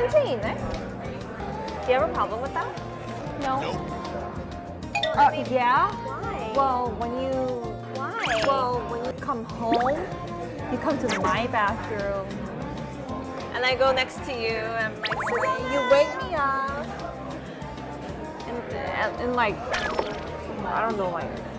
팬층이네? Do you have a problem with that? No. Yeah? Why? Well, when you come home, you come to my bathroom. And I go next to you and I'm like, And you wake me up. And like, I don't know, like,